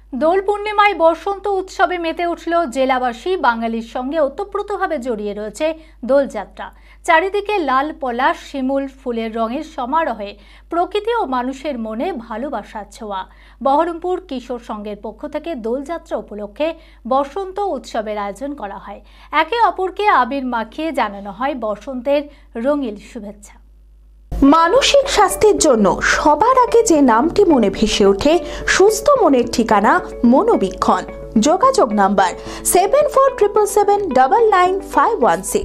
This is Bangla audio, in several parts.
দোল পূর্ণিমায় বসন্ত উৎসবে মেতে উঠল জেলাবাসী। বাঙালির সঙ্গে ওতপ্রোতভাবে জড়িয়ে রয়েছে দোলযাত্রা। চারিদিকে লাল পলাশ, শিমুল ফুলের রঙের সমারোহে প্রকৃতি ও মানুষের মনে ভালোবাসার ছোঁয়া। বহরমপুর কিশোর সংঘের পক্ষ থেকে দোলযাত্রা উপলক্ষে বসন্ত উৎসবের আয়োজন করা হয়। একে অপরকে আবির মাখিয়ে জানানো হয় বসন্তের রঙিন শুভেচ্ছা। মানসিক স্বাস্থ্যের জন্য সবার আগে যে নামটি মনে ভেসে ওঠে, সুস্থ মনের ঠিকানা মনোবীক্ষণ। যোগাযোগ নাম্বার 7477799516।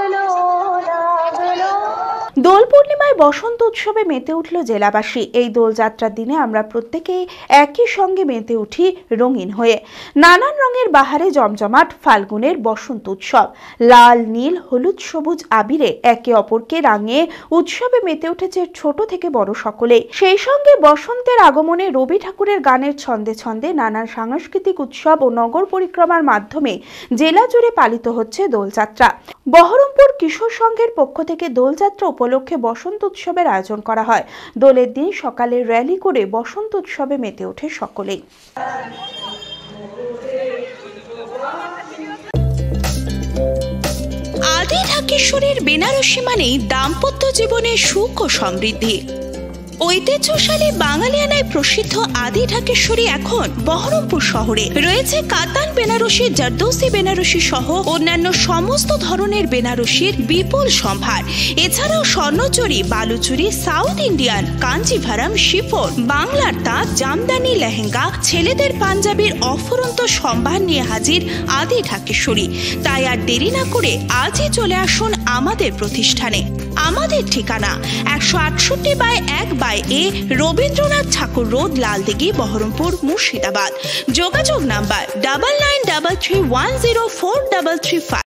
দোল পূর্ণিমায় বসন্ত উৎসবে মেতে উঠল জেলাবাসী। এই দোলযাত্রার দিনে আমরা প্রত্যেকেই একই সঙ্গে মেতে উঠি রঙিন হয়ে। নানান রঙের বাহারে জমজমাট ফাল্গুনের বসন্ত উৎসব। লাল, নীল, হলুদ, সবুজ আবিরে একে অপরকে রাঙিয়ে উৎসবে মেতে উঠেছে ছোট থেকে বড় সকলে। সেই সঙ্গে বসন্তের আগমনে রবি ঠাকুরের গানের ছন্দে ছন্দে নানান সাংস্কৃতিক উৎসব ও নগর পরিক্রমার মাধ্যমে জেলা জুড়ে পালিত হচ্ছে দোলযাত্রা। বহরমপুর কিশোর সংঘের পক্ষ থেকে দোলযাত্রা উপলক্ষে বসন্ত উৎসবের আয়োজন করা হয়। দোলের দিন সকালে র্যালি করে বসন্ত উৎসবে মেতে ওঠে সকলেই। আদি ঢাকেশ্বরীর বেনারসি মানেই দাম্পত্য জীবনে সুখ ও সমৃদ্ধি। ঐতিহ্যশালী বাঙালিয়ানায় প্রসিদ্ধ আদি ঢাকেশ্বরী এখন বহরমপুর শহরে রয়েছে। কাতান বেনারসি, জারদৌসি বেনারসি সহ অন্যান্য সমস্ত ধরনের বেনারসির বিপুল সম্ভার। এছাড়াও Swarnachuri, Baluchari, south Indian, Kanjivaram, chiffon, বাংলার তাঁত, জামদানি, লেহেঙ্গা, ছেলেদের পাঞ্জাবির অফুরন্ত সম্ভার নিয়ে হাজির আদি ঢাকেশ্বরী। তাই আর দেরি না করে আজই চলে আসুন আমাদের প্রতিষ্ঠানে। আমাদের ঠিকানা 168/1/A রবীন্দ্রনাথ ঠাকুর রোড, লালদিঘি, বহরমপুর, মুর্শিদাবাদ। যোগাযোগ নাম্বার 9933104335।